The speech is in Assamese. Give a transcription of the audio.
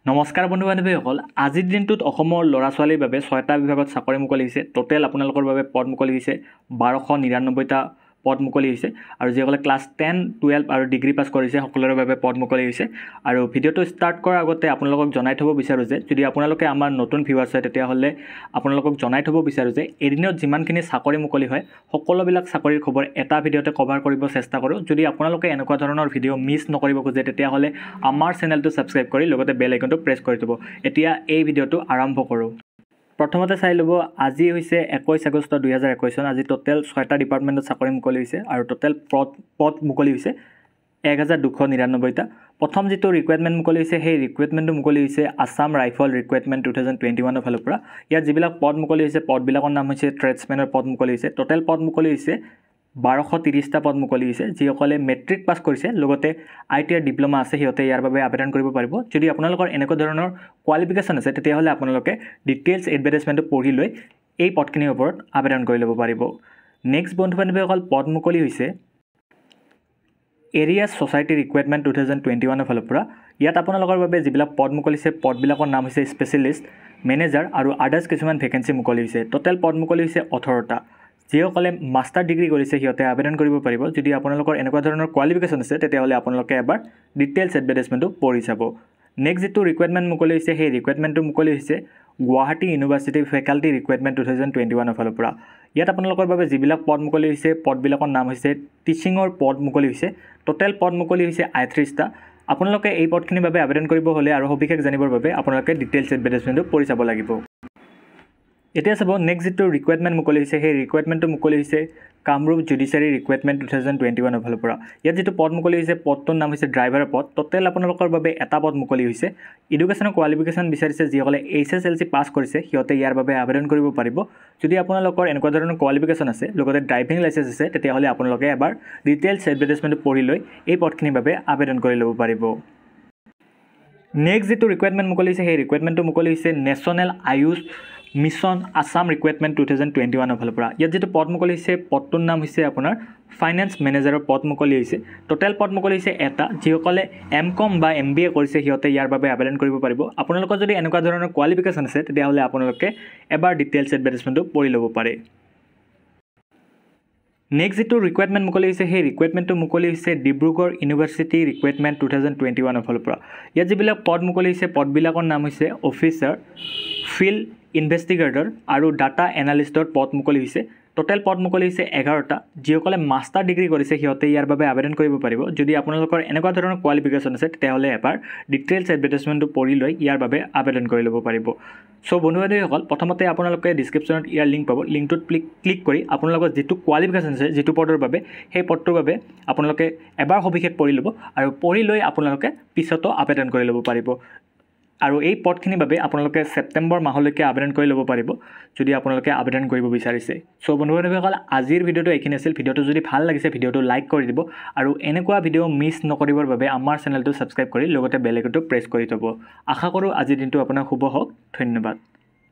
নমস্কাৰ বন্ধু বান্ধৱীসকল আজিৰ দিনটোত অসমৰ ল'ৰা ছোৱালীৰ বাবে 6টা বিভাগত চাকৰি মুকলি হৈছে টোটেল আপোনালোকৰ বাবে পদ মুকলি হৈছে 1299টা পদ মুকলি হৈছে আৰু যিসকলে ক্লাছ 10 12 আৰু ডিগ্ৰী পাছ কৰিছে সকলোৰে বাবে পদ মুকলি হৈছে আৰু ভিডিঅটো ষ্টাৰ্ট কৰাৰ আগতে আপোনালোকক জনাই থব বিচাৰো যে যদি আপোনালোকে আমাৰ নতুন ভিউৱাৰ্ছ হয় তেতিয়া হলে আপোনালোকক জনাই থব বিচাৰো যে এদিনত যিমানখিনি চাকৰি মুকলি হয় সকলোবিলাক চাকৰিৰ খবৰ এটা ভিডিঅতে কভাৰ কৰিব চেষ্টা কৰো যদি আপোনালোকে এনেকুৱা ধৰণৰ ভিডিঅ মিছ নকৰিব খোজে তেতিয়া হলে আমাৰ চেনেলটো সাবস্ক্ৰাইব কৰি লগতে বেল আইকনটো প্ৰেছ কৰি দিব এতিয়া এই ভিডিঅটো আৰম্ভ কৰো প্ৰথমতে চাই লব আজি হৈছে 21 আগষ্ট 2021 চন আজি টোটেল 6টা ডিপাৰ্টমেন্টত চাকৰি মুকলি হৈছে আৰু টোটেল পদ মুকলি হৈছে 1299টা প্ৰথম যেটো ৰিকুৱাৰমেন্ট মুকলি হৈছে সেই ৰিকুৱাৰমেন্টটো মুকলি হৈছে আসাম ৰাইফল ৰিকুৱাৰমেন্ট 2021 ফালৰ পৰা ইয়াত যিবিলাক পদ মুকলি হৈছে পদবিলাকৰ নাম হৈছে ট্ৰেডছমেনৰ পদ মুকলি হৈছে টোটেল পদ মুকলি হৈছে 1230টা পদ মুকলি হৈছে যিসকলে মেট্ৰিক পাছ কৰিছে লগতে আইটিআই ডিপ্লোমা আছে হিয়তে ইয়াৰ বাবে আবেদন কৰিব পাৰিব যদি আপোনালোকৰ এনেকুৱা ধৰণৰ কোৱালিফিকেশন আছে তেতিয়া হলে আপোনালোকে ডিটেইলছ এডভাৰটাইজমেন্টটো পঢ়ি লৈ এই পদখিনিৰ ওপৰত আবেদন কৰি ল'ব পাৰিব নেক্সট বন্ধু বান্ধৱীসকল পদ মুকলি হৈছে এৰিয়া সোসাইটি ৰিকুৱাৰমেন্ট 2021 ফালৰ পৰা ইয়াত আপোনালোকৰ বাবে যিবিলাক পদ মুকলিছে পদবিলাকৰ নাম হৈছে স্পেশালিষ্ট মেনেজাৰ আৰু আদাৰ্স কিছুমান ভেকেন্সি মুকলি হৈছে টোটেল পদ মুকলি হৈছে 18টা যিসকলে মাস্টাৰ ডিগ্ৰী কৰিছে হিয়তে আবেদন কৰিব পাৰিব যদি আপোনালোকৰ এনেকুৱা ধৰণৰ কোৱালিফিকেশন আছে তেতিয়া হলে আপোনালোকে এবাৰ ডিটেইলছ এডভাৰটাইজমেন্টটো পঢ়ি চাব নেক্সট যেটো ৰিকুৱাৰমেন্ট মুকলি হৈছে সেই ৰিকুৱাৰমেন্টটো মুকলি হৈছে গুৱাহাটী ইউনিভাৰ্চিটি ফেকাল্টি ৰিকুৱাৰমেন্ট 2021 ফালৰ পৰা ইয়াত আপোনালোকৰ বাবে যিবিলাক পদ মুকলি হৈছে পদবিলাকৰ নাম হৈছে টিচিংৰ পদ মুকলি হৈছে টোটেল পদ মুকলি হৈছে 38টা আপোনালোকে এই পদখিনিৰ বাবে আবেদন কৰিব হলে আৰু সবিশেষ জানিবৰ বাবে আপোনালোকে ডিটেইলছ এডভাৰটাইজমেন্টটো পঢ়ি চাব লাগিব এতিয়া চাব নেক্সট যেটো ৰিকুৱাৰমেন্ট মুকলি হৈছে সেই ৰিকুৱাৰমেন্টটো মুকলি হৈছে কামৰূপ জুডিচিয়াৰী ৰিকুৱাৰমেন্ট 2021 ফালৰ পৰা ইয়াত যেটো পদ মুকলি হৈছে পদটোৰ নাম হৈছে ড্ৰাইভাৰৰ পদ টোটেল আপোনালোকৰ বাবে এটা পদ মুকলি হৈছে এডুকেশ্যনৰ কোৱালিফিকেশন বিচাৰিছে যিসকলে HSLC পাছ কৰিছে হিয়তে ইয়াৰ বাবে আবেদন কৰিব পাৰিব যদি আপোনালোকৰ এনেকুৱা ধৰণৰ কোৱালিফিকেশন আছে লগতে ড্ৰাইভিং লাইসেন্স আছে তেতিয়া হলে আপোনালোকে এবাৰ ডিটেইলছ এডভাৰটাইজমেন্টটো পঢ়ি লৈ এই পদখিনিৰ বাবে আবেদন কৰি ল'ব পাৰিব নেক্সট যেটো ৰিকুৱাৰমেন্ট মুকলি হৈছে সেই ৰিকুৱাৰমেন্টটো মুকলি হৈছে national AYUSH mission Assam recruitment 2021 ফালৰ পৰা ইয়াত যেটো পদ মুকলি হৈছে পদটোৰ নাম হৈছে আপোনাৰ ফাইনান্স মেনেজাৰৰ পদ মুকলি হৈছে টোটেল পদ মুকলি হৈছে এটা যিসকলে এমকম বা এমবিএ কৰিছে হিয়তে ইয়াৰ বাবে আবেদন কৰিব পাৰিব আপোনালোকৰ যদি এনেকুৱা ধৰণৰ কোৱালিফিকেশন আছে তেতিয়া হলে আপোনালোকে এবাৰ ডিটেইলছ এডভাৰটাইজমেন্টটো পঢ়ি ল'ব পাৰে নেক্সট যেটো ৰিকুৱাৰমেন্ট মুকলি হৈছে সেই ৰিকুৱাৰমেন্টটো মুকলি হৈছে ডিব্ৰুগড় ইউনিভাৰ্চিটি ৰিকুৱাৰমেন্ট 2021 ফালৰ পৰা ইয়াত যিবিলাক পদ মুকলি হৈছে পদবিলাকৰ নাম হৈছে অফিচাৰ ফিল্ড ইনভেষ্টিগেটৰ আৰু ডাটা এনালিষ্টৰ পদ মুকলি হৈছে টোটেল পদ মুকলি হৈছে 11টা যিসকলে মাস্টাৰ ডিগ্ৰী কৰিছে হিয়তে ইয়াৰ বাবে আবেদন কৰিব পাৰিব যদি আপোনালোকৰ এনেকুৱা ধৰণৰ কোৱালিফিকেশন আছে তেতিয়া হলে এবাৰ ডিটেইলছ এডভাৰটাইজমেন্টটো পঢ়ি লৈ ইয়াৰ বাবে আবেদন কৰি ল'ব পাৰিব সো বন্ধু বান্ধৱীসকল প্ৰথমতে আপোনালোকে ডেসক্ৰিপচনত ইয়াৰ লিংক পাব লিংকটোত ক্লিক কৰি আপোনালোকৰ যেটো কোৱালিফিকেশন আছে যেটো পদৰ বাবে সেই পদটোৰ বাবে আপোনালোকে এবাৰ সবিশেষ পঢ়ি ল'ব আৰু পঢ়ি লৈ আপোনালোকে পিছতো আবেদন কৰি ল'ব পাৰিব আৰু এই পদখিনিৰ বাবে আপোনালোকে সেপ্টেম্বৰ মাহলৈকে আবেদন কৰি ল'ব পাৰিব যদি আপোনালোকে আবেদন কৰিব বিচাৰিছে সো বন্ধু বান্ধৱীসকল আজিৰ ভিডিঅটো এইখিনি আছিল ভিডিঅটো যদি ভাল লাগিছে ভিডিঅটো লাইক কৰি দিব আৰু এনেকুৱা ভিডিঅ মিছ নকৰিবৰ বাবে আমাৰ চেনেলটো সাবস্ক্ৰাইব কৰি লগতে বেল আইকনটো প্ৰেছ কৰি থব আশা কৰো আজিৰ দিনটো আপোনাৰ শুভ হওক ধন্যবাদ